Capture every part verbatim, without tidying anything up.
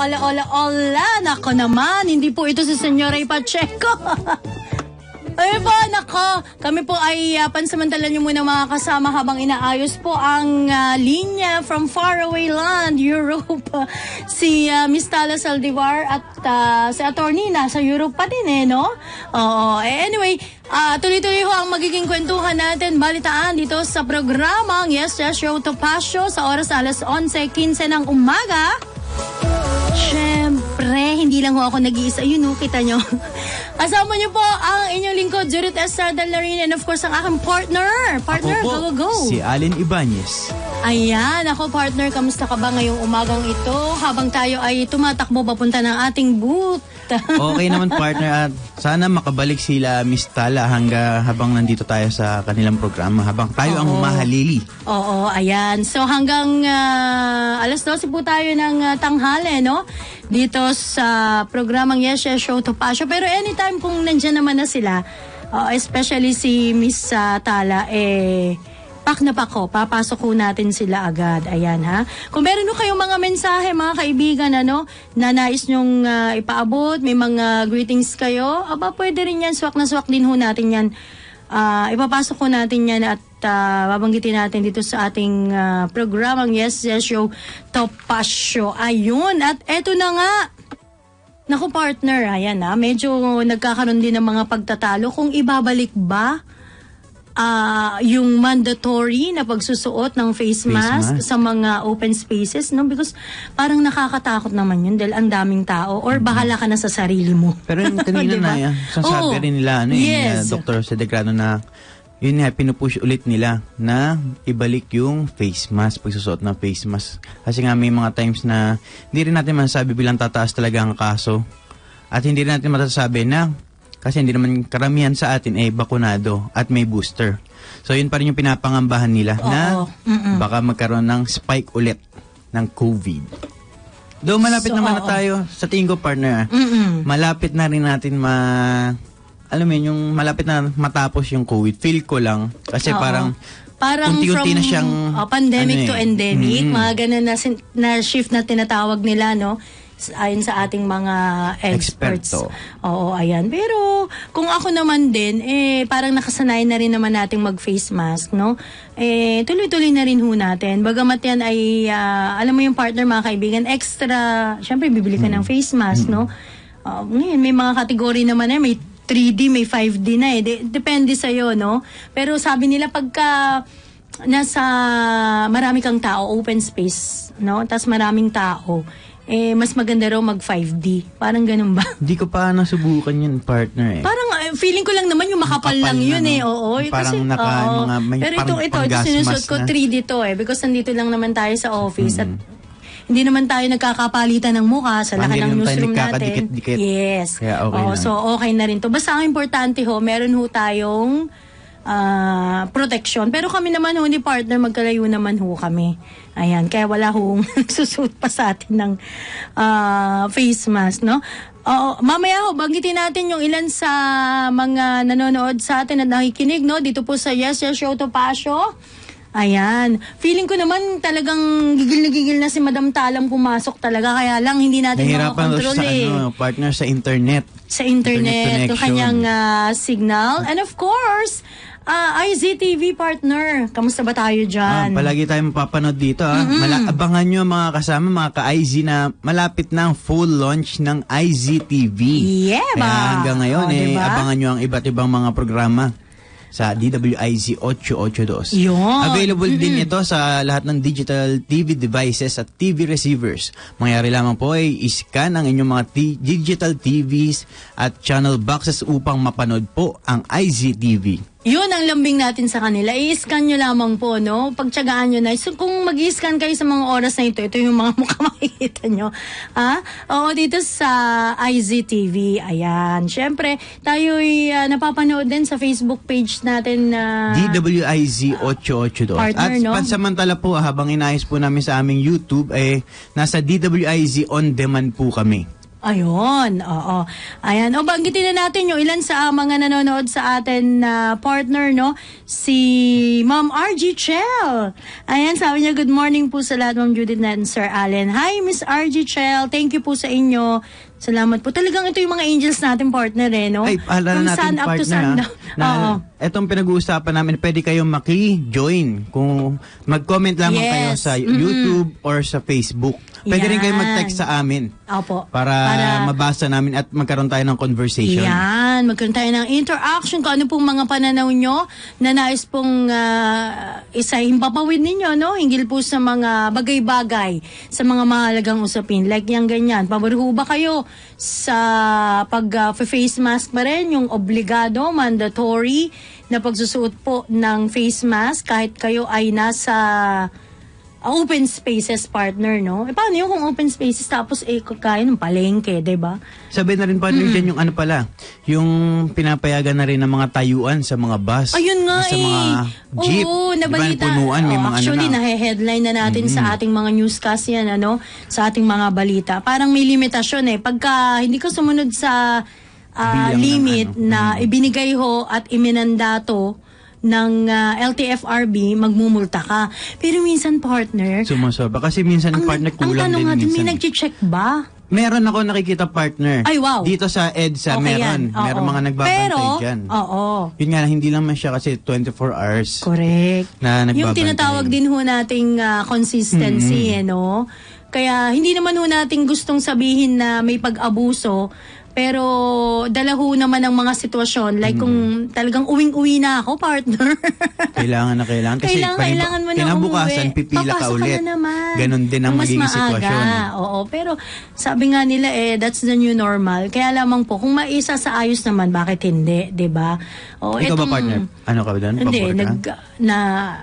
Ola, ola, ola. Nako naman, hindi po ito si Senyora Pacheco. Ay po, nako. Kami po ay uh, pansamantalan nyo muna mga kasama habang inaayos po ang uh, linya from faraway land, Europe. Si uh, Miss Tala Saldivar at uh, si Attorney nasa Europe pa din eh, no? Oo. Eh, anyway, uh, tuloy-tuloy ho ang magiging kwentuhan natin, balitaan dito sa programang Yes, Yes, Show Topacio sa oras alas onse quince ng umaga. Siyempre, hindi lang ho ako nag-iisa. Yun ho, kita nyo. Kasama nyo po ang inyong lingkod, Judith Estrada Larin, and of course, ang aking partner. Partner, ako po, go, go, go. Si Allen Ibanez. Ayan, ako partner, kamusta ka ba ngayong umagang ito? Habang tayo ay tumatakbo papunta ng ating booth. Okay naman partner, at sana makabalik sila Miss Tala hangga habang nandito tayo sa kanilang programa, habang tayo Oo. ang humahalili. Oo, ayan. So hanggang uh, alas dose po tayo ng uh, tanghali, no? Dito sa programang Yes, Yes, Show Topacio. Pero anytime kung nandyan naman na sila, uh, especially si Miss uh, Tala, eh... pak na pak ko, papasok ko natin sila agad. Ayan ha. Kung meron nyo kayong mga mensahe, mga kaibigan, ano, na nais nyong uh, ipaabot, may mga greetings kayo, aba pwede rin yan, swak na swak din ho natin yan. Uh, ipapasok ko natin yan at uh, babanggitin natin dito sa ating uh, programang Yes, Yes Show Topacio. Ayun, at eto na nga. Naku partner, ayan ha, medyo nagkakaroon din ng mga pagtatalo kung ibabalik ba Uh, yung mandatory na pagsusuot ng face mask, face mask sa mga open spaces, no? Because parang nakakatakot naman yun dahil ang daming tao or bahala ka na sa sarili mo. Pero yung kanina diba? na yan, sasabi oh, rin nila, ano yes. yung uh, Doctor Sedegrado na yun nga, pinupush ulit nila na ibalik yung face mask, pagsusuot ng face mask. Kasi nga may mga times na hindi rin natin masasabi bilang tataas talaga ang kaso at hindi rin natin masasabi na kasi hindi naman karamihan sa atin ay eh, bakunado at may booster. So yun pa rin yung pinapangambahan nila Oo. na Mm-mm. baka magkaroon ng spike ulit ng COVID. Though malapit so, naman na tayo, sa tingin ko partner, Mm-mm. malapit na rin natin ma... Alam mo yun, yung malapit na matapos yung COVID. Feel ko lang. Kasi Oo. parang... Parang unti-unti from na siyang, oh, pandemic ano to eh. endemic, Mm-hmm. mga ganun na, na shift na tinatawag nila, no? Ayon sa ating mga experts. Experto. Oo, ayan. Pero kung ako naman din, eh, parang nakasanayan na rin naman nating mag-face mask, no? Eh, tuloy-tuloy na rin ho natin. Bagamat yan ay, uh, alam mo yung partner, mga kaibigan, extra, syempre bibili ka hmm. ng face mask, hmm. no? Uh, ngayon, may mga kategory naman eh, may three D, may five D na eh. De- depende sa'yo, no? Pero sabi nila, pagka nasa marami kang tao, open space, no? Tapos maraming tao, eh, mas maganda raw mag five D. Parang ganun ba? Hindi ko pa nasubukan yun, partner eh. Parang uh, feeling ko lang naman yung makapal, makapal lang yun na, eh. Oo. Parang kasi, naka, uh, mga, may pero ito, ito, ito sinusot ko three D to eh. Because nandito lang naman tayo sa office mm-hmm. at hindi naman tayo nagkakapalitan ng mukha sa laki ng newsroom natin. Yes. Kaya okay Oo, so okay na rin to. Basta ang importante ho, meron ho tayong Uh, protection. Pero kami naman ho, ni partner, magkalayo naman ho kami. Ayan, kaya wala hong nagsusuot pa sa atin ng uh, face mask, no? Oo, mamaya ho, banggitin natin yung ilan sa mga nanonood sa atin at nakikinig, no? Dito po sa Yes, Yes Show Topacio. Ayan. Feeling ko naman talagang gigil na gigil na si Madam Talang pumasok talaga. Kaya lang hindi natin makakontrol eh. Ano, partner sa internet. Sa internet, yung kanyang uh, signal. And of course, Uh, I Z T V partner, kamusta ba tayo dyan? Ah, palagi tayong mapapanood dito. Ah. Mm-hmm. Mala- abangan nyo mga kasama, mga ka-I Z na malapit na ang full launch ng I Z T V. Yeah ba? Kaya hanggang ngayon, oh, eh, diba? Abangan nyo ang iba't ibang mga programa sa D W I Z eight eight two. Yun. Available mm-hmm. din ito sa lahat ng digital T V devices at T V receivers. Mangyari lamang po ay iscan ang inyong mga t- digital T Vs at channel boxes upang mapanood po ang I Z T V. Yun ang lambing natin sa kanila. I-scan nyo lamang po, no? Pagtsagaan nyo na. So, kung mag-i-scan kayo sa mga oras na ito, ito yung mga mukha makikita nyo. Ha? Oo, dito sa I Z T V. Ayan. Siyempre, tayo'y uh, napapanood din sa Facebook page natin na... Uh, D W I Z eight eight two. Partner, at no? pansamantala po, habang inayos po namin sa aming YouTube, eh, nasa D W I Z On Demand po kami. Ayun, oo. Ayan, o banggitin na natin yung ilan sa uh, mga nanonood sa atin na uh, partner, no? Si Ma'am R G Chell. Ayan, sabi niya, good morning po sa lahat, Ma'am Judith and Sir Allen. Hi, Miss R G Chell. Thank you po sa inyo. Salamat po. Talagang ito yung mga angels natin partner eh, no? Ay, paalala natin sun up partner to sun down. na, na etong pinag-uusapan namin, pwede kayong maki-join kung mag-comment lamang yes. kayo sa mm-hmm. YouTube or sa Facebook. Pwede Yan. rin kayo mag-text sa amin. Opo. Para, para mabasa namin at magkaroon tayo ng conversation. Yan, magkaroon tayo ng interaction kung ano pong mga pananaw nyo na nais pong uh, isahin papawid ninyo, no? Hinggil po sa mga bagay-bagay, sa mga mahalagang usapin. Like yan ganyan. Pabor ho ba kayo sa pag-face uh, mask pa rin, yung obligado, mandatory na pagsusuot po ng face mask kahit kayo ay nasa open spaces partner, no? E paano yung kung open spaces tapos eh kakain ng palengke, diba? Sabi na rin partner mm. dyan yung ano pala, yung pinapayagan na rin ng mga tayuan sa mga bus. Ayun nga sa eh. mga jeep. Oo, nabalita. Diba, punuan, may oh, mga actually, ano na. nahe-headline na natin mm-hmm. sa ating mga newscast yan, ano? Sa ating mga balita. Parang may limitasyon eh. Pagka hindi ka sumunod sa uh, limit ano. na mm-hmm. ibinigay ho at iminandato ng uh, L T F R B, magmumulta ka. Pero minsan, partner... Sumasobra. Kasi minsan, ang, partner, kulang ang din nga, minsan. May nag-check ba? Meron ako nakikita, partner. Ay, wow. Dito sa EDSA, okay, meron. Meron mga nagbabantay pero, dyan. Oo. Yun nga, hindi lang man siya kasi twenty-four hours. Correct. Na nagbabantay. Yung tinatawag din ho nating uh, consistency, mm-hmm. eh, no? Kaya, hindi naman ho nating gustong sabihin na may pag-abuso, pero dala ho naman ang mga sitwasyon. Like, mm. kung talagang uwing-uwi na ako, partner. Kailangan na kailangan. Kasi kailangan, kailangan mo na kinabukasan, umuwi. pipila ka ulit. Na naman. Ganon din ang magiging maaga. sitwasyon. Oo, pero sabi nga nila eh, that's the new normal. Kaya lamang po, kung maisa sa ayos naman, bakit hindi? Diba? O, ikaw etong, ba, partner? Ano ka ba doon? Hindi, nag, na...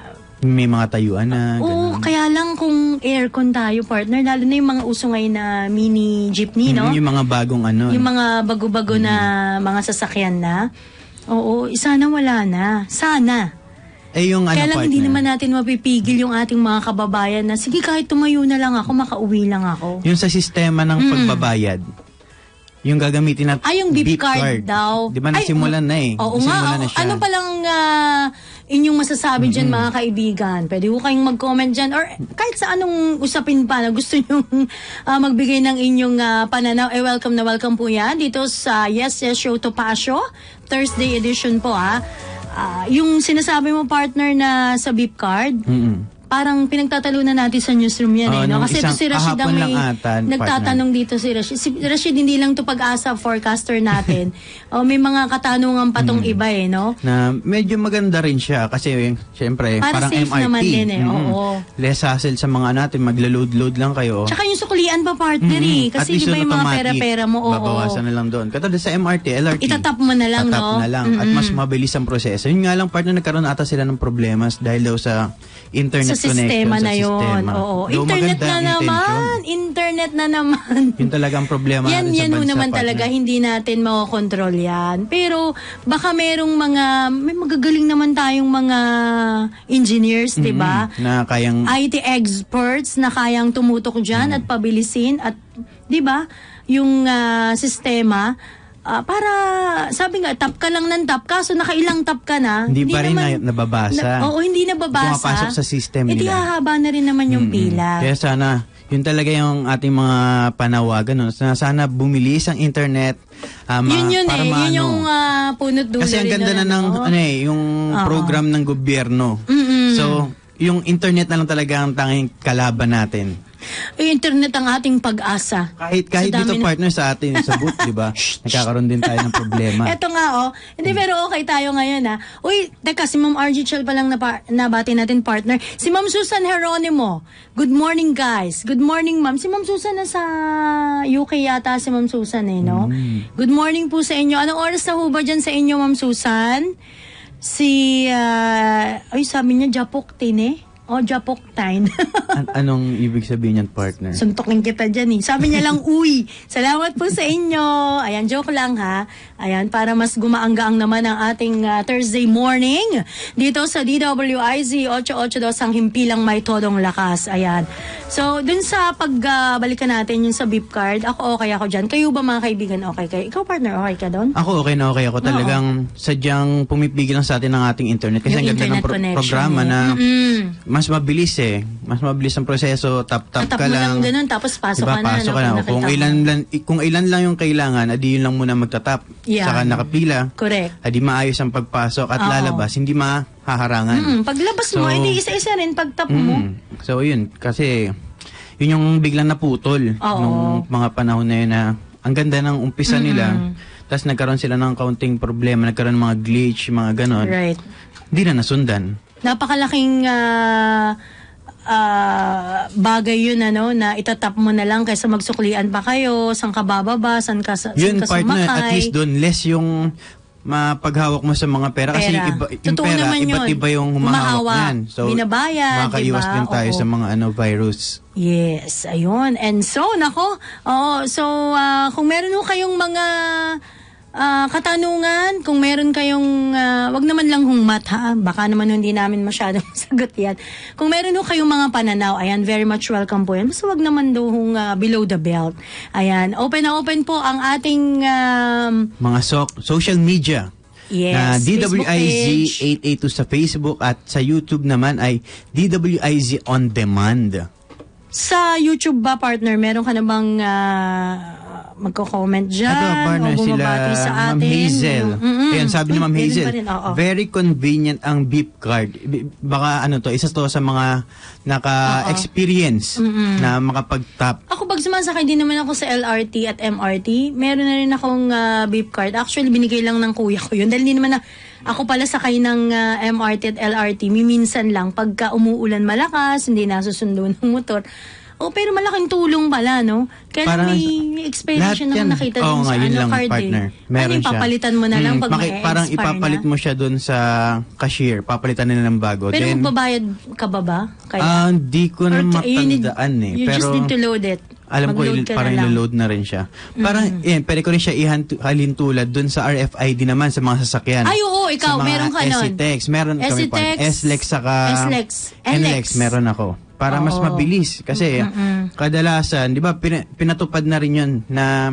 May mga tayuan na. Oo, kaya lang kung aircon tayo, partner, lalo na yung mga uso ngayon na mini jeepney, no? Mm, yung mga bagong ano. Yung mga bago-bago mm. na mga sasakyan na. Oo, sana wala na. Sana. Eh yung ano, kaya lang partner, hindi naman natin mapipigil yung ating mga kababayan na, sige kahit tumayo na lang ako, makauwi lang ako. Yung sa sistema ng mm. pagbabayad. Yung gagamitin natin. Ay, yung beep, beep card, card daw. Di ba nasimulan na eh? Oo nga. Na siya. Ano palang uh, inyong masasabi dyan, mm-hmm. mga kaibigan? Pwede ko kayong mag-comment dyan or kahit sa anong usapin pa na gusto nyo uh, magbigay ng inyong uh, pananaw. Eh, welcome na welcome po yan dito sa Yes Yes Show Topacio, Thursday edition po ah. Uh, yung sinasabi mo, partner, na sa beep card, mm-hmm. parang pinagtatalunan natin sa newsroom yan oh, eh. No? Kasi ito si Rashid ang may atan, nagtatanong partner. Dito si Rashid. Si Rashid hindi lang to pag-asa forecaster natin. O may mga katanungan pa tong mm. iba eh, no? Na medyo maganda rin siya kasi syempre para parang safe M R T. Naman din eh. Mm-hmm. Oo. Less hassle sa mga natin, magla-load-load lang kayo. Tsaka yung suklian pa partner mm-hmm. eh. Kasi di ba yung mga pera-pera mo? Oo. Babawasan na lang doon. Katulad sa M R T, L R T. Itatap mo na lang, tatap no? na lang. Mm-hmm. At mas mabilis ang proseso. Yun nga lang, partner, nagkaroon ata sila ng problemas dahil daw sa internet sa connection. Sistema sa na yun. sistema. Oo. Internet na naman. Internet na naman. Yun talagang problema yan, natin yan sa bansa, naman partner. talaga. Hindi natin makokontrol yan. Pero baka merong mga, may magagaling naman tayong mga engineers, mm-hmm. di ba? Na kayang... I T experts na kayang tumutok dyan mm-hmm. at pabilisin at, di ba, yung uh, sistema. Uh, para, sabi nga, tap ka lang ng tap, kaso nakailang tap ka na. Hindi, hindi pa rin naman, na, nababasa. Na, oo, hindi nababasa. Pumapasok sa system nila. E di hahaba na rin naman yung mm-hmm. pila. Kaya sana, yun talaga yung ating mga panawagan. No? Sana, sana bumilis ang internet. Uh, ma- yun yun para eh. Ma- yun yung uh, punot dulo. Kasi ang ganda na ng, ano, ano eh, yung uh-huh. program ng gobyerno. Mm-hmm. So, yung internet na lang talaga ang tanging kalaban natin. Yung internet ang ating pag-asa. Kahit kahit dito na... partner sa atin sa booth, di ba? Nagkakaroon din tayo ng problema. Eto nga oh. Hindi pero okay tayo ngayon ha. Uy, teka si Ma'am R G Chell pa lang na nabati natin partner. Si Ma'am Susan Geronimo. Good morning guys. Good morning Ma'am. Si Ma'am Susan na sa U K yata si Ma'am Susan eh, no? Mm. Good morning po sa inyo. Anong oras na ho ba dyan sa inyo Ma'am Susan? Si uh, ay sabi niya Japok Tine. O, Japoktain. An- anong ibig sabihin yan, partner? Suntokin kita dyan eh. Sabi niya lang, uy, salamat po sa inyo. Ayan, joke lang ha. Ayan, para mas gumaanggaang naman ang ating uh, Thursday morning dito sa D W I Z eight eighty-two ang himpilang may todong lakas. Ayan. So, dun sa pagbalikan uh, natin yung sa beep card, ako okay ako dyan. Kayo ba mga kaibigan okay kayo? Ikaw, partner, okay ka doon? Ako okay na okay ako. Talagang Oo. sadyang pumipigil lang sa atin ng ating internet. Kasi ang ganda ng pro- programa eh. na mm-hmm. mas mabilis eh. Mas mabilis ang proseso. Tap-tap ka lang. Lang ganun, tapos pasok diba, ka na. Pasok ka na. Kung ilan, lang, kung ilan lang yung kailangan, adi yun lang muna magtatap. Yeah. Saka nakapila. Correct. Adi maayos ang pagpasok at Oo. lalabas. Hindi mahaharangan. Mm, paglabas so, mo, edi isa-isa rin pagtap mm, mo. So yun, kasi yun yung biglang naputol. Oo. Nung mga panahon na yun na ang ganda ng umpisa mm-hmm. nila. Tapos nagkaroon sila ng kaunting problema. Nagkaroon ng mga glitch, mga ganon. Right. Hindi na nasundan. Napakalaking uh, uh, bagay yun ano, na itatap mo na lang kaysa magsuklian pa kayo, saan ka bababa, saan ka, saan yun, ka partner, sumakay. At least doon, less yung mapaghawak mo sa mga pera. Kasi pera. Iba, yung Totoo pera, naman iba't yun. iba yung humahawak yan. So, binabayad, makakaiwas diba? din tayo Oo. sa mga ano virus. Yes, ayun. And so, nako, oh, so uh, kung meron ho kayong mga Uh, katanungan, kung meron kayong, uh, wag naman lang hungmat ha, baka naman hindi namin masyadong sagot yan. Kung meron ho kayong mga pananaw, ayan, very much welcome po yan. Basta wag naman daw hung uh, below the belt. Ayan, open na open po ang ating um, mga so- social media. Yes, na D W I Z eight eighty-two sa Facebook at sa YouTube naman ay D W I Z On Demand. Sa YouTube ba, partner, meron ka na bang uh, magko-comment dyan? Ito, partner, o bumabati sila, sa atin? Ma'am Hazel. Mm-hmm. Ayan, sabi ni Ma'am Meron Hazel, pa rin, oo. very convenient ang beep card. Baka ano to, isa to sa mga naka-experience Mm-hmm. na makapag-tap. Ako pag sumasakay din naman ako sa L R T at M R T, meron na rin akong uh, beep card. Actually, binigay lang ng kuya ko yun. Dahil hindi naman na ako pala sakay ng uh, M R T at L R T, miminsan lang. Pagka umuulan malakas, hindi nasusundo ng motor. Oh, pero malaking tulong pala, no? Kaya Parang, may expiration na nakita oh, dun sa nga, yun ano, lang, card partner. eh. Meron ano, siya. Papalitan mo na lang hmm, pag maki- may Parang expire ipapalit na. mo siya dun sa cashier. Papalitan nila ng bago. Pero Then, magbabayad ka ba ba? Kaya, ah, di ko na Or t- you need- matandaan eh. You pero, just need to load it. alam ko, Mag-load il- ka parang na lang. ilo-load na rin siya. Parang, mm. yan, pwede ko rin siya ihalin tulad dun sa R F I D naman sa mga sasakyan. Ay, oo, ikaw, sa mga meron ka nun. S C T X, meron kami pa. S C T X, S-Lex, saka S-Lex, N L X, meron ako. Para mas Oo. mabilis. Kasi, Mm-mm. kadalasan, di ba, pin- pinatupad na rin yun na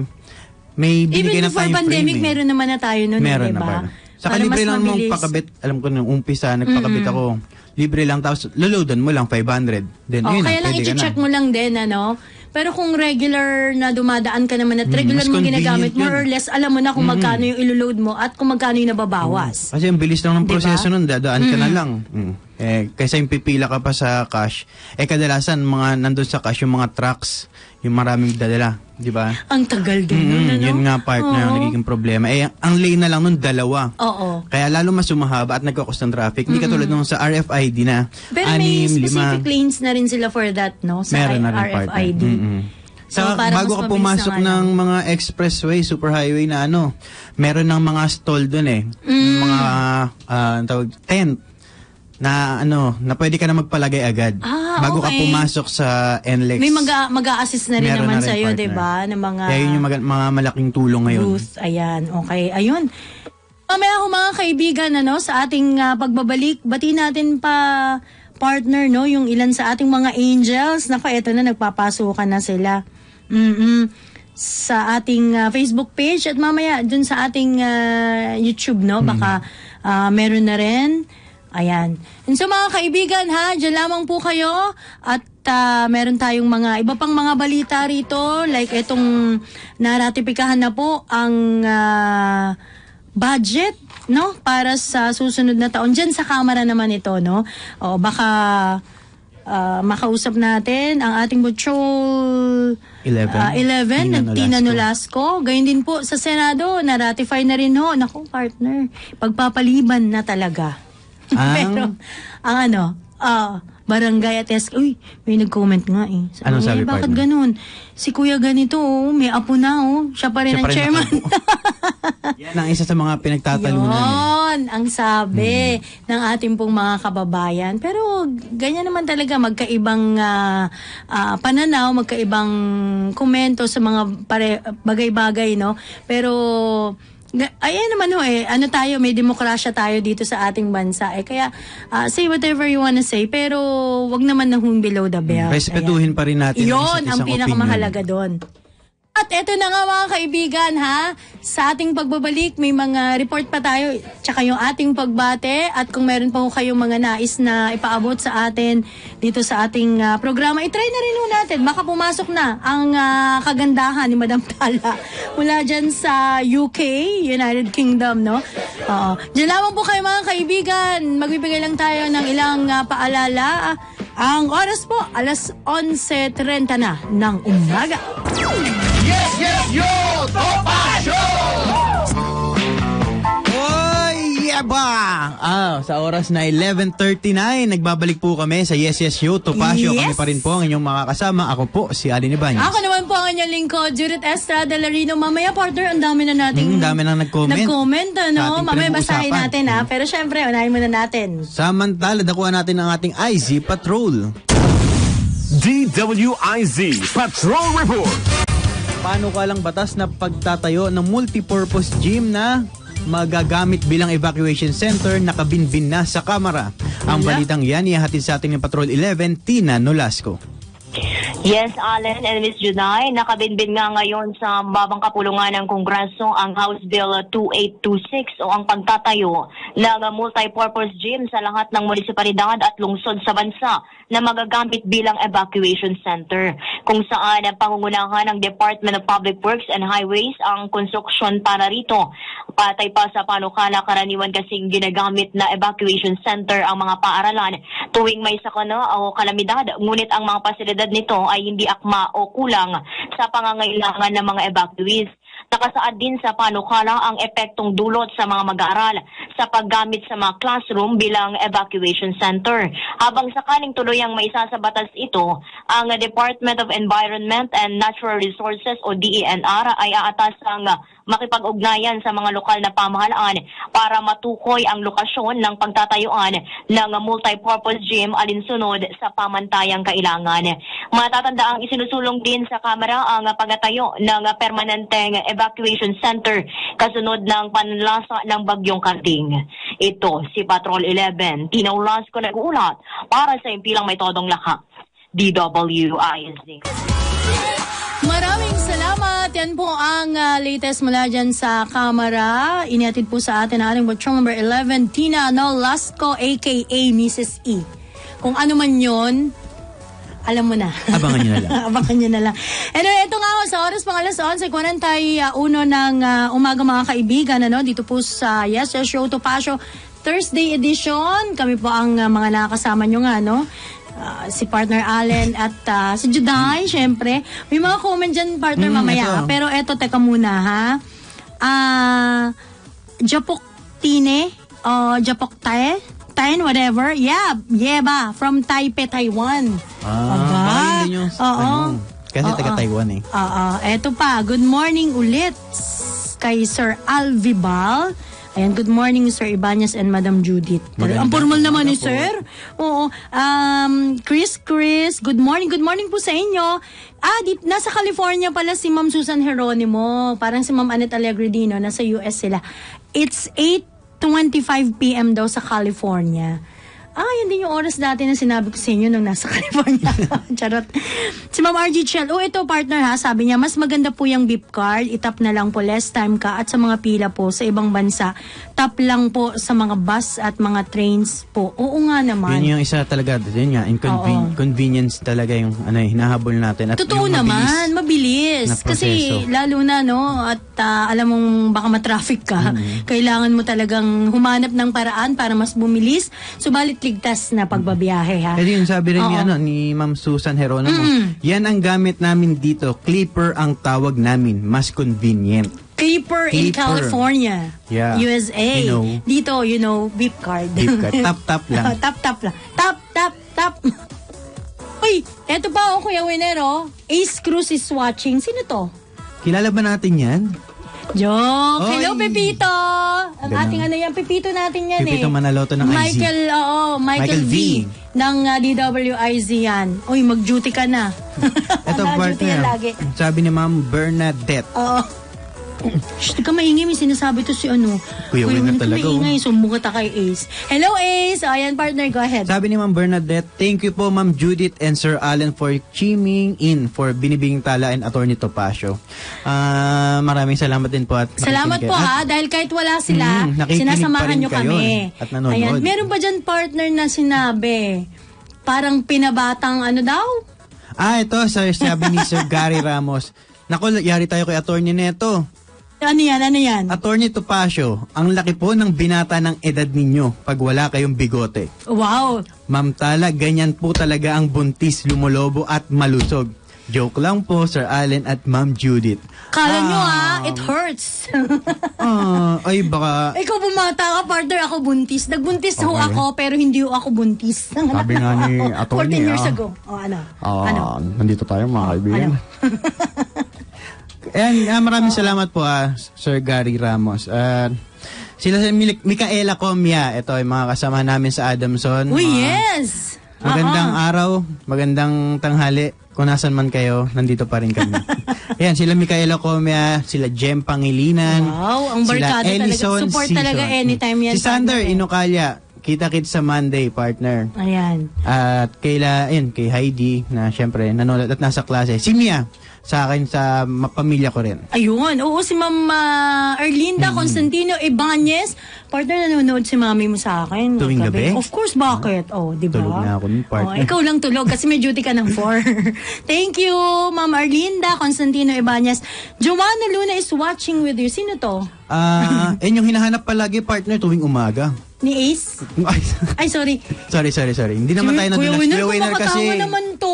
may binigay Even na before time pandemic, frame. eh. meron naman na tayo nun, Meron di na ba? ba? Saka Para libre mas lang mong mabilis. pakabit. Alam ko nung umpisa, nagpakabit ako. Libre lang. Tapos, loloadan mo lang, five hundred. Then, Oh, yun kaya na, lang pwede ka na. i-check mo lang din, ano? Pero kung regular na dumadaan ka naman at Mm, regular mas mo convenient ginagamit, more yun. or less, alam mo na kung magkano yung iloload mo at kung magkano yung nababawas. Kasi ang bilis lang ng Diba? proseso nun, dadaan ka na lang. Mm. Eh, kaysa yung pipila ka pa sa cash. Eh, kadalasan, mga nandun sa cash, yung mga trucks, yung maraming dadala. Di ba? Ang tagal din Mm, nun, ano? Yun nga part na Oo. nagiging problema. Eh, ang lane na lang nun, dalawa. Oo. Kaya lalo mas sumahaba at nagkakos ng traffic. Hindi katulad nung sa R F I D na Pero may anim, specific lima. lanes na rin sila for that, no? Sa Meron na rin R F I D. partner. Mm-mm. So, Sa, para bago mas ka mabilis pumasok na nga ng mga expressway, superhighway na ano, meron ng mga stall dun eh. Mm. Mga ah, tawag, tent na ano, na pwede ka na magpalagay agad. Ah, bago ka okay. pumasok sa N L E X. May mag- mag-a-assist na rin Meron naman na rin, sa'yo, partner. di ba? Na mga Kaya yun yung mag- mga malaking tulong ngayon. booth. Ayan, okay. Ayun. Mamaya ako mga kaibigan, ano, sa ating ah, pagbabalik, bati natin pa partner, no, yung ilan sa ating mga angels. Naku, eto na, nagpapasukan na sila. Mm-mm. Sa ating ah, Facebook page at mamaya dun sa ating ah, YouTube, no, baka ah, meron na rin. Ayan. And so mga kaibigan, ha, dyan lamang po kayo at ah, meron tayong mga iba pang mga balita rito, like itong naratipikahan na po ang ah, budget, no, para sa susunod na taon. Dyan sa Kamara naman ito, no. O baka ah, makausap natin ang ating Butchol eleven. Ah, eleven, Tina ng Tina Nolasco. Gayun din po sa Senado, na-ratify na rin ho. Naku, partner, pagpapaliban na talaga. Ang- Pero, ang ano, Ah, barangay at S K. Uy, may nag-comment nga eh. Sabi, Anong sabi, eh, bakit partner? ganun? Si Kuya ganito, oh, may apo na, oh. Siya pa rin Siya ang pa rin chairman. Yan ang isa sa mga pinagtatalunan. eh. Yun, ang sabi ng ating pong mga kababayan. Pero ganyan naman talaga, magkaibang ah, ah, pananaw, magkaibang komento sa mga pare- bagay-bagay, no? Pero ga- ayan naman ho eh, ano tayo, may demokrasya tayo dito sa ating bansa eh. Kaya ah, say whatever you wanna say, pero wag naman na hung below the belt. Respetuhin pa rin natin ang Yun isa't ang isang pinakamahalaga doon. At eto na nga mga kaibigan ha, sa ating pagbabalik may mga report pa tayo, tsaka yung ating pagbate, at kung meron pa ho kayong mga nais na ipaabot sa atin dito sa ating ah, programa, itry na rin ho natin, baka pumasok na ang ah, kagandahan ni Madam Tala mula dyan sa U K, United Kingdom, no? Oo. Diyan lamang po kayo mga kaibigan, magbibigay lang tayo ng ilang ah, paalala. Ang oras po, alas onse trenta na ng umaga. Yes, yes, yo! Topacio! Oy, yeah ba? Ah, sa oras na eleven thirty-nine, nagbabalik po kami sa Yes, Yes, Yo, Topacio. Yes. Kami pa rin po ang inyong makakasama. Ako po, si Alin Ibanez. Ako naman po ang inyong lingkod, Judith Estrada Larino. Mamaya, partner, ang dami na nating Hmm, dami nang nag-comment. Nag-comment, Sa ano? ating Mamaya basahin pinag-uusapan. natin, ha? Pero syempre, unahin muna natin. Samantala, dakuha natin ang ating I Z Patrol. D W I Z Patrol Report. Paano ka lang batas na pagtatayo ng multipurpose gym na magagamit bilang evacuation center nakabinbin na sa kamera? Ang Wala. balitang yan ihahatid sa atin ng Patrol eleven, Tina Nolasco. Yes, Allen and Miss Junay, nakabinbin nga ngayon sa babang kapulungan ng Kongreso ang House Bill twenty-eight twenty-six o ang pagtatayo ng multipurpose gym sa lahat ng munisipalidad at lungsod sa bansa na magagamit bilang evacuation center, kung saan ang pangungunahan ng Department of Public Works and Highways ang konstruksyon para rito. Patay pa sa panukala, karaniwan kasing ginagamit na evacuation center ang mga paaralan tuwing may sakuna o kalamidad, ngunit ang mga pasilidad nito ay hindi akma o kulang sa pangangailangan ng mga evacuees. Nakasaad din sa panukala ang epektong dulot sa mga mag-aaral sa paggamit sa mga classroom bilang evacuation center. Habang sakaling tuloy ang maisa sa batas ito, ang Department of Environment and Natural Resources o D E N R ay aatasang makipag-ugnayan sa mga lokal na pamahalaan para matukoy ang lokasyon ng pagtatayuan ng multipurpose gym alinsunod sa pamantayang kailangan. Matatanda ang isinusulong din sa Kamara ang pagtatayo ng permanenteng evacuation center kasunod ng panlasa ng Bagyong Karting. Ito si Patrol eleven, Tina Nolasco nag-uulat para sa impilang may todong laka. D W I Z. Maraming salamat. Yan po ang uh, latest mula dyan sa Kamara. Inihatid po sa atin ang ating Patrol number eleven, Tina Nolasco, aka Missus E. Kung ano man yun, alam mo na. Abangan nyo na lang. Abangan nyo na lang. Anyway, ito nga sa oras pang alas onse forty-one ng uh, umaga mga kaibigan, ano, dito po sa Yes, Yes Show Topacio Thursday edition. Kami po ang uh, mga nakakasama nyo nga, no? Uh, si partner Allen at uh, si Juday, syempre. May mga comment dyan, partner, Mm, mamaya. ito. Pero eto, teka muna, ha? Ah, uh, Japok Tine, o Japok Tae, Tae, whatever. Yeah, Yeba, from Taipei, Taiwan. Ah, Aba. baka yun din yung, Oo. ano, kasi Oo. taga Taiwan eh. Oo, eto pa. Good morning ulit kay Sir Alvibal. Ayan, good morning Sir Ibanez and Madam Judith. Maganda. Ang formal naman ni Maganda po. Sir. Oo. Um, Chris, Chris, good morning. Good morning po sa inyo. Ah, di, nasa California pala si Ma'am Susan Geronimo. Parang si Ma'am Annette Allegredino. Nasa U S sila. It's eight twenty-five p m daw sa California. Ah, yun din yung oras dati na sinabi ko sa inyo nung nasa California. Charot. Si Ma'am R G Chell, oh ito partner ha, sabi niya, mas maganda po yung beep card, itap na lang po, less time ka, at sa mga pila po sa ibang bansa, tap lang po sa mga bus at mga trains po. Oo nga naman. Yun yung isa talaga, yun nga, inconven- Oo. convenience talaga yung ano, hinahabol natin. At Totoo yung mabilis naman, mabilis. na Kasi proseso. lalo na, no, at ah, alam mong baka matraffic ka, Mm-hmm. kailangan mo talagang humanap ng paraan para mas bumilis, subalit ligtas na pagbabiyahe, ha? Kasi yung sabi rin ni, Oo. ano, ni Ma'am Susan Geronimo, Mm-mm. yan ang gamit namin dito. Clipper ang tawag namin. Mas convenient. Clipper in Clipper. California, Yeah. U S A. You know. Dito, you know, beep card. Beep card. Tap-tap lang. tap tap lang. Tap tap Sarap. Uy, eto pa oh, Kuya Winero. Ace Cruz is watching. Sino to? Kilala ba natin yan? Joke. Oy. Hello, Pepito. Ang Ganun. ating ano yan, Pepito natin yan Pepito eh. Manaloto ng I Z. Michael, oo, Michael, Michael V. V. ng uh, D W I Z yan. Uy, mag-duty ka na. Ito, Naka-duty yan partner. lagi. Sabi ni Ma'am Bernadette. Oo. Shh, di ka maingay. May sinasabi to si ano. Kuya Winner huwag ka talaga, oh. maingay. Sumbong ka kay Ace. Hello, Ace. O, ayan, partner. Go ahead. Sabi ni Ma'am Bernadette, thank you po Ma'am Judith and Sir Allen for chiming in for Binibiging Tala and Attorney Topacio. Ah, maraming salamat din po at Salamat nakikinig po kayo. ha, dahil kahit wala sila, Mm, nakikinig sinasamahan pa rin nyo kayo kami. at nanonood. Ayan, meron ba dyan partner na sinabi, parang pinabatang ano daw? Ah, ito, sir, sabi ni Sir Gary Ramos. Naku, yari tayo kay Attorney Neto. Ano yan, ano yan? Attorney Topacio, ang laki po ng binata ng edad ninyo pag wala kayong bigote. Wow. Ma'am Tala, ganyan po talaga ang buntis, lumolobo at malusog. Joke lang po, Sir Allen at Ma'am Judith. Kala nyo Ah. ha, it hurts. Ah, ay baka... Ikaw bumata ka, partner, ako buntis. Nagbuntis ho Okay. ako, pero hindi ho ako buntis. Sabi nga ni attorney, fourteen years ah. ago. O ano? Ah, ano? nandito tayo mga kaibigan. Ano? Ayan, ah, maraming salamat po ah, Sir Gary Ramos. At sila si Mil- Micaela Comia, ito ay mga kasama namin sa Adamson. Uy, Mga yes! Magandang Oo. araw, magandang tanghali. Kung nasan man kayo, nandito pa rin kami. Ayan, sila Micaela Comia, sila Jem Pangilinan. Wow, ang barkada sila talaga. Ellison Support Season. talaga anytime yan, Si Sander partner, eh. Inocalya, kita-kits sa Monday, partner. Ayan. At kaila, ayun, kay Heidi, na syempre, nanonood at nasa klase. Si Mia, sa akin, sa ma- pamilya ko rin. Ayun. Oo, si Ma'am uh, Erlinda Mm-hmm. Constantino Ibanez. Partner, nanonood si mami mo sa akin. Tuwing gabi? Of course, bakit? Oh, di ba? Tulog na ako nun, partner. Oh, ikaw lang tulog kasi may duty ka ng four. Thank you, Ma'am Erlinda Constantino Ibanez. Joanna Luna is watching with you. Sino to? Ah, yun yung hinahanap palagi, partner, tuwing umaga. Ni Ace? Ay, Ay, sorry. sorry, sorry, sorry. Hindi naman tayo Kuya nadulas. Winner, Kuya Winner kasi... kumakatawa naman to.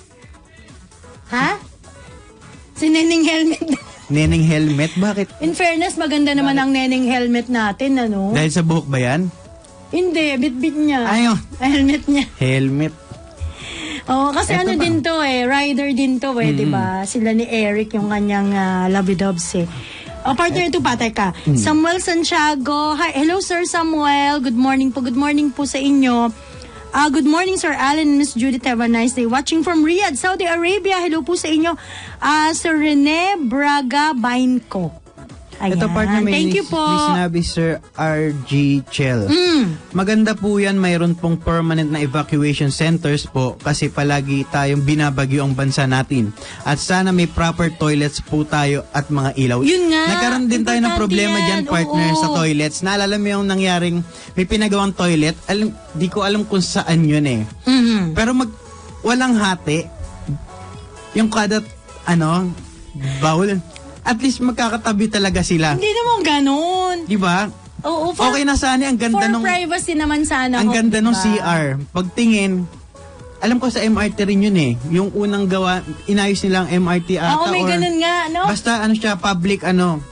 Ha? Si Neneng Helmet. Neneng helmet, bakit? In fairness, maganda naman ang Neneng Helmet natin, ano? Dahil sa buhok ba yan? Hindi, bit-bit niya. Ayaw. Helmet niya. Helmet. Oo, kasi Eto ano ba? din to eh, rider din to eh, di ba? Sila ni Eric, yung kanyang uh, lovey-doves eh. O, partner, ito pa, teka. Samuel Santiago. Hi, hello Sir Samuel. Good morning po. Good morning po sa inyo. Uh, good morning, Sir Allen and Miss Judith. Have a nice day. Watching from Riyadh, Saudi Arabia. Hello po sa inyo. Uh, Sir Rene Braga Bainco. Ayan. Ito, partner, may, Thank you po. may sinabi Sir R G Chell. Mm. Maganda po yan, mayroon pong permanent na evacuation centers po kasi palagi tayong binabagyo ang bansa natin. At sana may proper toilets po tayo at mga ilaw. Yun nga. Nagkaroon din tayo ng Importante problema yan. dyan, partner, Oo. sa toilets. Naalala mo yung nangyaring may pinagawang toilet? Alam, di ko alam kung saan yun eh. Mhm. Pero mag, walang hati. Yung kada, ano, bowl. At least magkakatabi talaga sila. Hindi naman ganun. Di ba? Oo, for, Okay na sana ang for ganda nung privacy naman sana. ang ho, ganda nung diba? C R. Pagtingin, alam ko sa M R T rin yun eh. Yung unang gawa, inayos nilang M R T ata. Oo, may or ganun nga, no? Basta ano siya, public ano.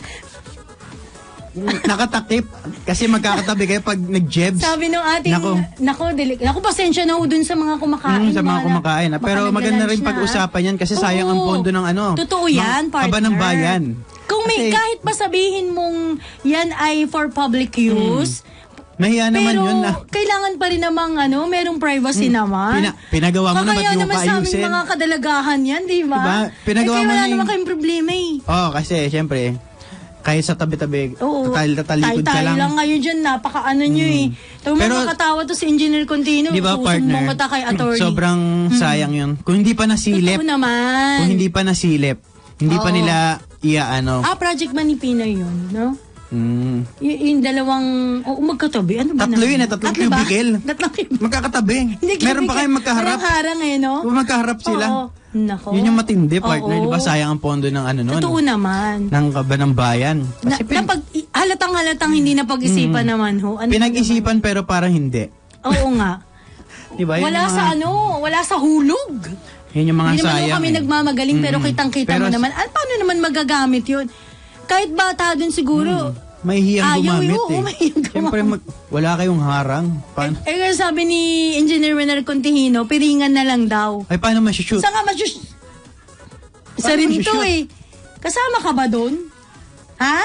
Nakatakip. Kasi magkakatabi kayo pag nag-jebs. Sabi nung ating, Nako. nako, deli, nako, pasensya na ho dun sa mga kumakain. Mm, sa mga na- kumakain. ah. baka Pero maganda rin nagla-lunch na, pag-usapan yan kasi ah. sayang ang Oo. pondo ng ano. Totoo yan, mga partner. Aba ng bayan. Kung may, Kasi- kahit pa sabihin mong yan ay for public use, Mahiya naman pero yun na. kailangan pa rin namang ano, merong privacy naman. Pina- pinagawa mo na, ba't Kakaya di mo naman pa sa aming ayusin? mga kadalagahan yan, di ba? Diba? Pinagawa eh, kaya mo wala na naman yung- kayong problema eh. Oo, oh, kasi syempre, kahit sa tabi-tabi, Oo. tatal-tatalikod ka Tayo-tayo lang. lang ngayon dyan, napaka-ano nyo eh. Ito Pero- makakatawa to si Engineer Contino. Di ba, Susumbong partner? kita kay attorney. Sobrang sayang yun. Kung hindi pa nasilip, Totoo naman. kung hindi pa nasilip, hindi pa Oo. nila iaano. Ah, Project Manipino yun, no? Mm. Y- yung dalawang, oo, magkatabi. Ano ba Tatlo naman? yun eh, tatlong Tatlo ba? cubicle. Tatlong cubicle. Magkakatabi. Hindi, Meron pa cubicle. kayong magkaharap. Parang harang eh, no? Kung magkaharap sila. Oo. Nako. Yun yung matindi, partner. Oo. Di ba sayang ang pondo ng ano nun? Totoo naman. Ng kaba ng bayan. Na, Kasi pin- napag, i- halatang-halatang hindi napag-isipan naman ho. Ano pinag-isipan pero parang hindi. naman? Oo nga. Di ba? Yun Wala yung sa mga- ano, wala sa hulog. Yun yung mga Hindi naman ho sayang. kami eh. nagmamagaling pero Mm-mm. kitang-kita Pero mo naman. Ano, paano naman magagamit yun? Kahit bata dun siguro, mahihiyang Ayaw, gumamit oo, eh. mahihiyang gumamit. Siyempre, mag, wala kayong harang. Paano? Eh, eh, sabi ni Engineer Winner Contihino, piringan na lang daw. Ay, paano mashoot? Saan ka masyus... Isa Paano rin masyushoot? to eh. Kasama ka ba doon? Ha?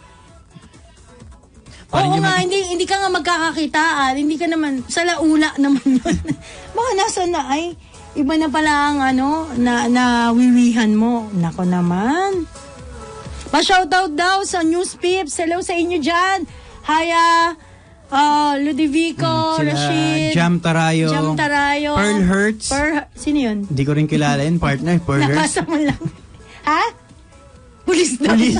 Parang Oo yung nga, mag- hindi, hindi ka nga magkakakitaan. Hindi ka naman, sa laula naman yun. Baka nasa na ay, iba na pala ang ano, na, na wiwihan mo. Nako naman. Pa-shoutout daw sa News Pips. Hello sa inyo dyan. Haya, uh, Ludovico, Sila, Rashid. Jam Tarayo. Jam Tarayo. Pearl Hertz. Pearl, sino yun? Hindi ko rin kilala yun, partner. Pearl Hertz. Nakasa mo lang. Ha? Pulis daw. Police.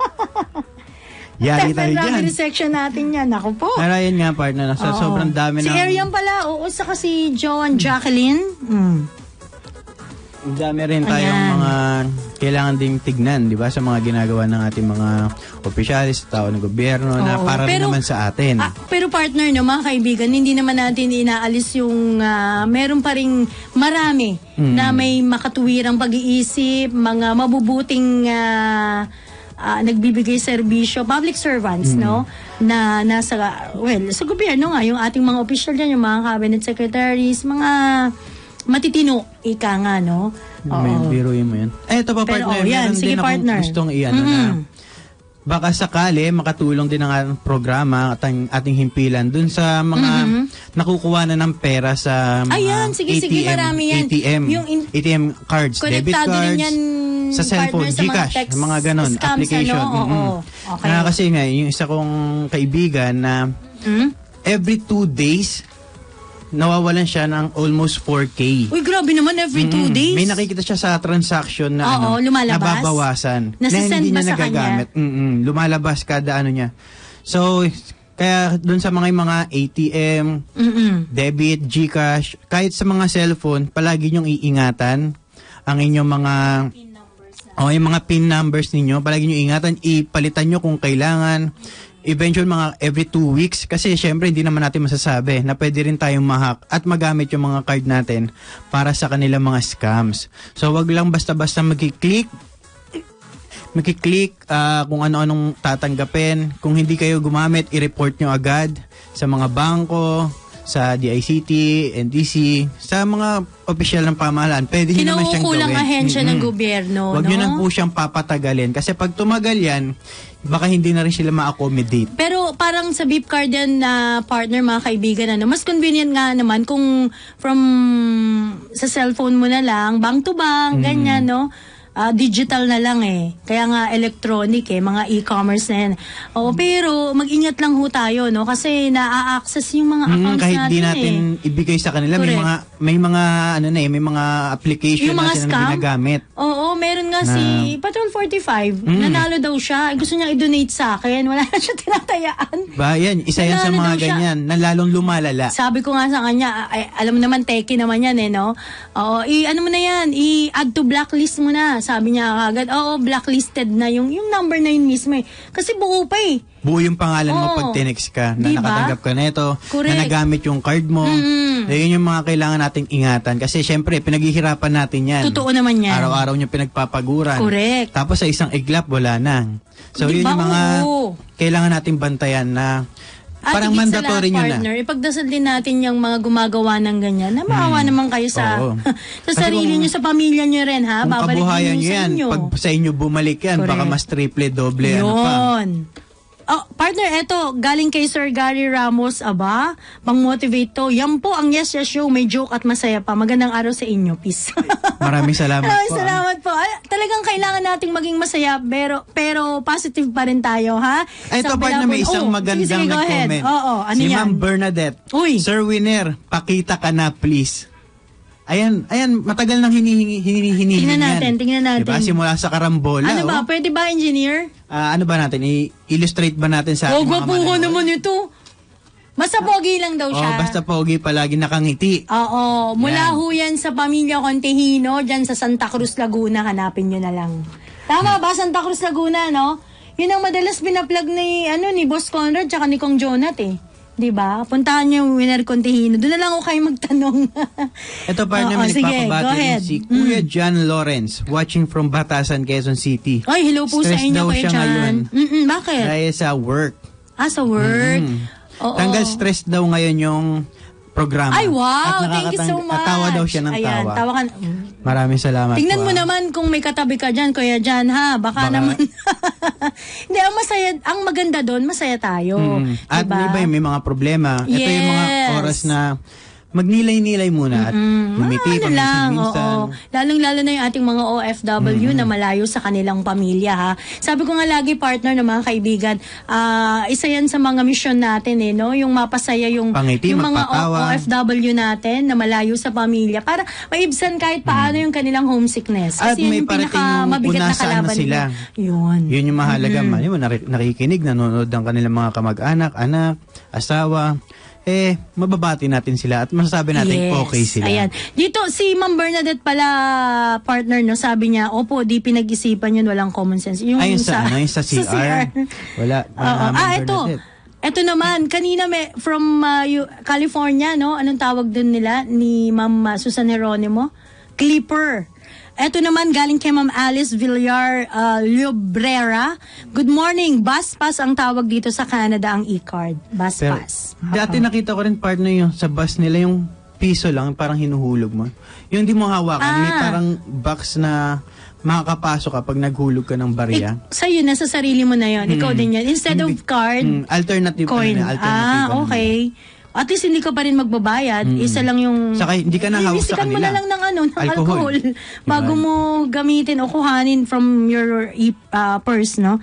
Yari tayo dyan. Family section natin yan. Ako po. Pero yun nga, partner. Sa Oo. sobrang dami Si ng... Arian pala. Oo, saka si Joan Jacqueline. Mm. Ang dami rin tayong Ayan. mga kailangan ding tignan, di ba? Sa mga ginagawa ng ating mga opisyalis, tao ng gobyerno, na Oo, para rin pero- naman sa atin. Ah, pero partner, no, mga kaibigan, hindi naman natin inaalis yung ah, meron pa ring marami Mm. na may makatuwirang pag-iisip, mga mabubuting ah, ah, nagbibigay serbisyo, public servants, no? Na nasa, well, sa gobyerno nga, yung ating mga opisyal dyan, yung mga cabinet secretaries, mga matitino, ika nga, no? May Oo. biruin mo yun. Eh, ito pa, Pero, partner. oh, yan. Meron Sige, din akong partner. gustong i-ano na Mm. baka sakali makatulong din ang ating programa at ang ating himpilan dun sa mga nakukuha na ng pera sa mga Ayan, sige, A T M, sige, marami yan. A T M, Yung in- A T M cards, debit Konektado cards, rin yan, sa cellphone, partner, sa mga Gcash, text mga ganon, scams, application. ano? Oo, Mm-mm. okay. Na kasi nga, yung isa kong kaibigan na Hmm? every two days, nawawalan siya ng almost four K. Uy, grabe naman, every two Mm, days. May nakikita siya sa transaction na Oo, ano, lumalabas? nababawasan. Nasasend na hindi ba niya sa nagagamit. Mm-mm, lumalabas kada ano niya. So, kaya doon sa mga mga A T M, Mm-mm. debit, Gcash, kahit sa mga cellphone, palagi niyong iingatan ang inyong mga oh, yung mga PIN numbers ninyo, palagi niyo ingatan, ipalitan niyo kung kailangan. Eventual mga every two weeks kasi syempre hindi naman natin masasabi na pwede rin tayong ma-hack at magamit yung mga card natin para sa kanilang mga scams. So wag lang basta-basta magki-click magki-click ah, kung ano-anong tatanggapin. Kung hindi kayo gumamit, i-report nyo agad sa mga bangko, sa D I C T, N D C, sa mga opisyal ng pamahalaan. Pwede nyo naman siyang gawin. Kinukulang ahensya ng Mm-mm. gobyerno, Huwag no? nyo na po siyang papatagalin. Kasi pag tumagal yan, baka hindi na rin sila ma-accommodate. Pero parang sa beep card yan na partner, mga kaibigan, ano, mas convenient nga naman kung from sa cellphone mo na lang, bank to bank, ganyan, no? Ah, digital na lang eh. Kaya nga electronic eh, mga e-commerce na yan. Oo, pero mag-ingat lang ho tayo, no? Kasi na-access yung mga Mm, accounts kahit natin di natin eh. ibigay sa kanila, may Correct. mga may mga ano na eh, may mga application Yung mga na silang scam? ginagamit. Oo, meron nga Na- si Patrol forty-five. Mm. Nanalo daw siya. Gusto niya i-donate sa akin. Wala na siya tinatayaan. Ba, yan, isa yan sa Nanalo mga daw siya. ganyan na lalong lumalala. Sabi ko nga sa kanya, ay, alam mo naman, teki naman yan eh, no? Oo, i, ano mo na yan, i-add to blacklist mo na. Sabi niya agad, oo, blacklisted na yung, yung number na yun mismo eh. Kasi buo pa eh. Buo yung pangalan mo Oo. pag tinext ka na Diba? nakatanggap ka nito, Correct. na nagamit yung card mo. Mm. Yun yung mga kailangan nating ingatan kasi syempre pinaghihirapan natin yan. Totoo naman yan. Araw-araw nyo pinagpapaguran. Correct. Tapos sa isang iglap, wala na. So yun Diba? yung mga Oo. kailangan nating bantayan na At parang higit sa mandatory lahat, nyo na. partner, ipagdasal din natin yung mga gumagawa ng ganyan. Na maawa naman kayo sa Oo. sa Kasi sarili kung- nyo, sa pamilya nyo rin, ha? Kung Babalik kabuhayan din nyo sa yan, inyo. pag sa inyo bumalik yan, Correct. baka mas triple, doble, ano pa. Yun. Oh, partner, eto, galing kay Sir Gary Ramos, aba, pang-motivate to. Yan po ang Yes Yes Show, may joke at masaya pa. Magandang araw sa inyo, peace. Maraming salamat Maraming po. ah. salamat po. Ay, talagang kailangan nating maging masaya, pero pero positive pa rin tayo, ha? Ay, ito Sa partner, may Bilabon- isang Oh, magandang sige, sige, go ahead. nag-comment. Oo, ano si yan? Ma'am Bernadette. Uy. Sir Winner, pakita ka na please. Ayan, ayan, matagal nang hinihingi, hinihingi Tingnan yan. natin, tingnan natin. Diba? Simula sa karambola. Ano ba? oh. Pwede ba, engineer? Ah, ano ba natin? I-illustrate ba natin sa Oh, ating mga gwapo ko manonood? naman ito. Basta pogi lang daw Oh, siya. basta pogi palagi nakangiti. Oo, Yan. mula ho yan sa pamilya Contehino, dyan sa Santa Cruz, Laguna, hanapin nyo na lang. Tama ba, Santa Cruz, Laguna, no? Yun ang madalas binaplug ni, ano, ni Boss Conrad tsaka ni Kong Jonat, eh. Diba? Puntahan niyo yung Winner Contihino. Doon na lang ako kayo magtanong. Ito partner, may nagpapabati rin si Kuya mm. John Lawrence, watching from Batasan, Quezon City. Ay, hello po Stress sa inyo, Kuya John. Mm-mm, bakit? Dahil sa work. Ah, sa work? Mm-hmm. Tanggal stress daw ngayon yung programa. Ay, wow! Thank you so much. At tawa daw siya ng Ayan, tawa. tawa ka. Maraming salamat. Tingnan po, mo ah. naman kung may katabi ka dyan, Kuya Jan, ha? Baka, Baka naman. Hindi, ang masaya, ang maganda doon, masaya tayo. Hmm. At diba? may iba may mga problema. Yes. Ito yung mga oras na magnilay-nilay muna at mm-hmm. ngumiti ano lang, minsan. oo. Lalong-lalo na yung ating mga O F W mm-hmm. na malayo sa kanilang pamilya, ha. Sabi ko nga lagi, partner ng mga kaibigan, uh, isa yan sa mga mission natin, eh, no? Yung mapasaya yung, Pangiti, yung mga magpatawa. O F W natin na malayo sa pamilya para maibsan kahit paano mm-hmm. yung kanilang homesickness. At kasi may yung pinaka-mabigat na kalaban na sila. Yun. Yun yung mahalaga. Mm-hmm. Yun, nakikinig, nanonood ng kanilang mga kamag-anak, anak, asawa. Eh, mababati natin sila at masasabi natin yes. okay sila. Ayan. Dito, si Ma'am Bernadette pala, partner, no, sabi niya, opo, di pinag-isipan yun, walang common sense. Yung Ayun sa, ano, yung sa C R. Sa C R. Wala. Uh, ah, ito. Ito naman, kanina may, from uh, you, California, no, anong tawag dun nila, ni Ma'am uh, Susan Jeronimo? Clipper. Ito naman, galing kay Ma'am Alice Villar uh, Llobrera. Good morning. Bus pass ang tawag dito sa Canada, ang e-card. Bus Pero, pass. Dati uh-huh. nakita ko rin partner yung sa bus nila, yung piso lang, parang hinuhulog mo. Yung di mo hawakan, ah. may parang box na makakapasok kapag naghulog ka ng barya. Ik, sa'yo, nasa sarili mo na yun. Ikaw mm. din yan. Instead of card, mm, alternative coin. Na, alternative ah, okay. At least hindi ka pa rin magbabayad. Mm. Isa lang yung... Saka hindi ka nahaw sa kanila. Mo na lang ng, ano, ng alcohol. alcohol bago mo gamitin o kuhanin from your uh, purse, no?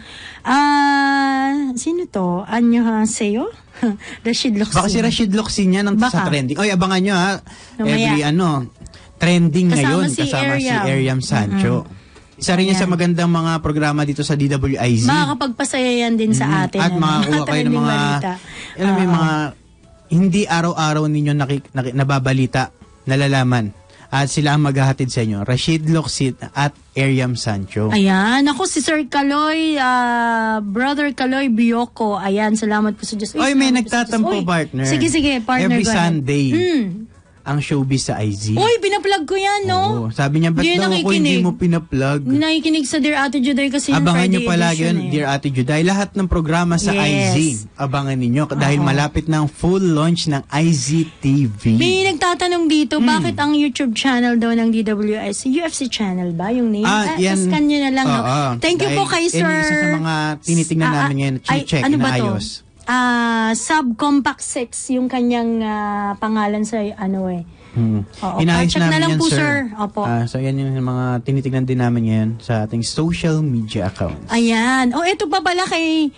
Ah, uh, sino to? Anyo ha? Sa'yo? Rashid Loksin. Baka si Rashid Loksin yan ang sa trending. Oy, abangan nyo ha. Namaya. Every ano, trending kasama ngayon si kasama Ariam. si Ariam Sancho. Mm-hmm. Isa rin yan sa magandang mga programa dito sa D W I Z. Makakapagpasaya yan din sa mm-hmm. atin. At ano? makakuha kayo ng mga, alam mo, mga hindi araw-araw ninyo nakik, nakik, nababalita, nalalaman. At sila ang maghahatid sa inyo. Rashid Loksit at Ariam Sancho. Ayan. Ako si Sir Kaloy, uh, Brother Kaloy Bioko. Ayan, salamat po sa Diyos. Oy, may nagtatampo, partner. Sige, sige, partner. Every Sunday. Hmm. Ang showbiz sa I Z. Uy, pinaplug ko yan, no? Oo. Sabi niya, ba't daw ako hindi mo pinaplug? Nakikinig sa Dear Ate Juday kasi yung abangan Friday nyo palagi yun, eh. Dear Ate Juday. Lahat ng programa sa yes. I Z, abangan ninyo. Dahil uh-huh. malapit na ang full launch ng I Z T V. May nagtatanong dito, hmm. bakit ang YouTube channel daw ng D W I Z? U F C channel ba yung name? Ah, ah yan. Scan nyo na lang, uh, no? Uh, Thank you po kay Sir... Isa sa mga tinitingnan uh, namin ngayon, check, ano na ba to? ayos. Ah, uh, Subcompact six yung kanyang uh, pangalan sa ano eh. Hmm. Oo, Inayos check namin na lang yan, po, sir. sir. Opo. Uh, so, yan yung mga tinitignan din namin ngayon sa ating social media accounts. Ayan. Oh, ito pa pala kay...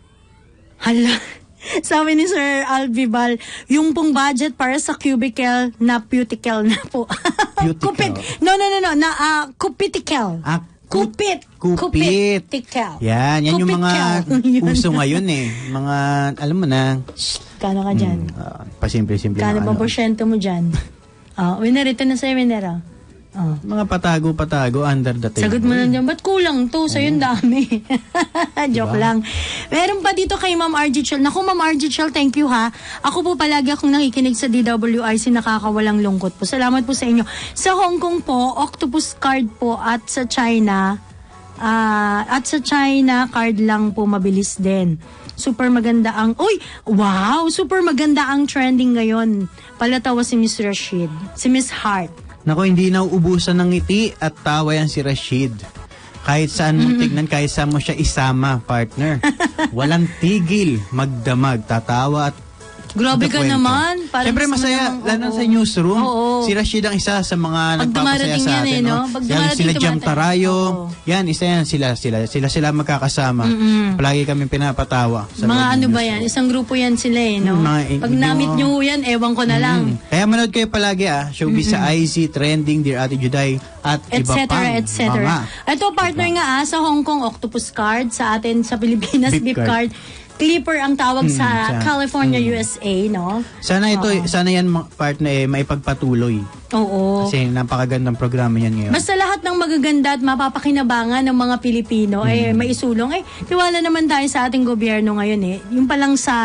Hala. Sabi ni Sir Alvibal, yung pong budget para sa cubicle na puticle na po. Kupit. No, no, no, no. Na, uh, kupiticle. Ah, Kupit. Kupit. Kupitical. Yan, yan yung mga Kupitcal. uso ngayon eh. Mga, alam mo na. Kano ka dyan? Hmm, uh, pasimple-simple na Kano ano. ba porsyento mo dyan? Oh, winner, ito na sa'yo, winner. Oh. Oh. Mga patago-patago under the table. Sagot mo lang dyan, ba't kulang to? Sa'yo yung dami. Joke diba? Lang. Meron pa dito kay Ma'am R G Chel. Naku, Ma'am R G Chel, thank you ha. Ako po palagi akong nakikinig sa D W I C, nakakawalang lungkot po. Salamat po sa inyo. Sa Hong Kong po, Octopus card po, at sa China, uh, at sa China, card lang po, mabilis din. Super maganda ang, uy, wow, super maganda ang trending ngayon. Palatawa si Miss Rashid, si Miss Hart. Nako, hindi na uubusan ng ngiti at tawa yan si Rashid. Kahit saan mo tignan, kahit saan mo siya isama, partner. Walang tigil, magdamag, tatawa at grabe ka naman. Siyempre masaya, lalo sa newsroom. Oo. Si Rashid ang isa sa mga pag nagpapasaya sa atin. Yan, eh, no? Pag yan, sila Jam Tarayo. Oo. Yan, isa yan. Sila, sila, sila, sila magkakasama. Mm-mm. Palagi kami pinapatawa. Sa mga ano ba yan? Isang grupo yan sila eh, no? Mga, pag namit nyo yan, ewan ko na lang. Mm. Kaya manood kayo palagi ah. Showbiz mm-hmm. sa I Z, Trending, Dear Ate Juday, at et iba pang et cetera. Ito, partner diba? Nga ah, sa Hong Kong, Octopus card. Sa atin, sa Pilipinas, Beep card. card. Clipper ang tawag hmm, sa, sa California, hmm. U S A, no? Sana ito, Oo. sana yan partner eh, maipagpatuloy. Oo. Kasi napakagandang programa yan ngayon. Basta lahat ng magaganda at mapapakinabangan ng mga Pilipino, hmm. eh, maisulong. Eh, tiwala naman tayo sa ating gobyerno ngayon eh. Yung palang sa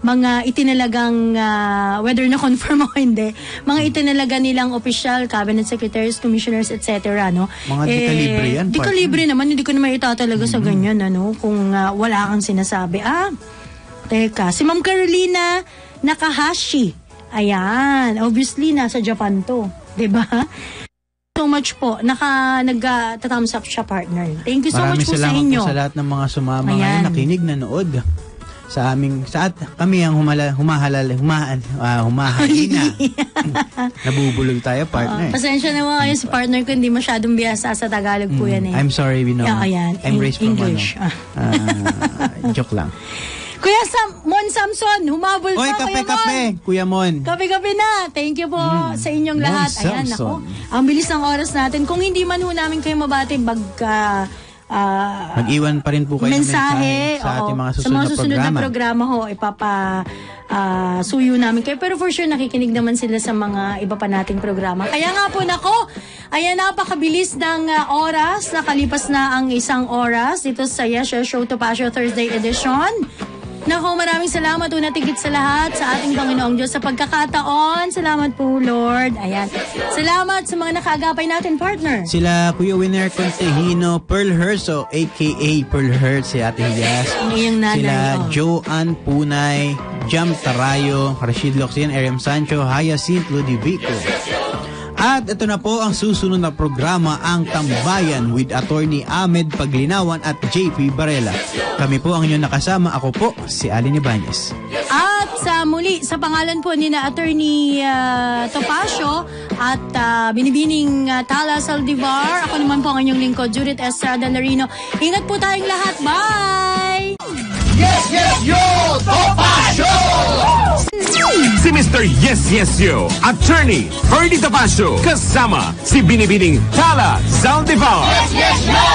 mga itinalagang, uh, whether na-confirm o hindi, mga itinalaga nilang official, cabinet secretaries, commissioners, et cetera. No? Mga di kalibre yan. Di kalibre naman, hindi ko naman itatalaga mm-hmm. sa ganyan, ano, kung uh, wala kang sinasabi. Ah, teka, si Ma'am Carolina Nakahashi. Ayan, obviously, nasa Japan to. Diba? So much po. Naka, nag-thumbs up siya, partner. Thank you so Maraming much po sa salamat inyo. po sa lahat ng mga sumama Ayan. ngayon, nakinig, nanood. Sa aming, sa at, kami ang humala, humahalal, humahan, uh, humahalina. Nabubulol tayo, partner. Uh, pasensya naman kayo sa partner ko, hindi masyadong biyasa sa Tagalog po Mm, yan eh. I'm sorry, we know. Yeah, ayan. I'm raised from English. ano. Uh, joke lang. Kuya Sam, Mon Samson, humabol Oy, pa, kape, Kuya kape, Mon. Kuya Mon. Kape-kape na. Thank you po Mm. sa inyong Mon lahat. Ayan, Samson. ako. Ang bilis ng oras natin. Kung hindi man ho namin kayo mabati, bagka... Uh, Mag-iwan pa rin po kayo mensahe, ng mensahe sa ating mga susunod, sa mga susunod na na programa. programa ho, ipapa uh, suyo namin kayo. Pero for sure, nakikinig naman sila sa mga iba pa nating programa. Kaya nga po, nako, ayan, napakabilis ng uh, oras. Nakalipas na ang isang oras dito sa Yes Yes Show Topacio Thursday edition. Nako, maraming salamat po natigit sa lahat sa ating Panginoong Diyos sa pagkakataon. Salamat po, Lord. Ayan. Salamat sa mga nakaagapay natin, partner. Sila Kuya Winner Contehino, Pearl Herso, a k a. Pearl Hertz, si Ate Hilas. Ang iyong nanay, Sila oh. Joanne Punay, Jam Tarayo, Rashid Loxian, Ariam Sancho, Hyacinth Ludivico. At ito na po ang susunod na programa, ang Tambayan with Attorney Ahmed Paglinawan at J P Barela. Kami po ang inyong nakasama. Ako po, si Alin Ibanez. At sa muli, sa pangalan po ni na Attorney uh, Topacio at uh, binibining uh, Tala Saldivar, ako naman po ang inyong lingkod, Judith Estrada Larino. Ingat po tayong lahat. Bye! Yes, yes, yo! Topacio! Si Mister Yes, Yes, Yo, Attorney Ernie Topacio, kasama si Binibining Tala Saldivar. Yes, yes, yo!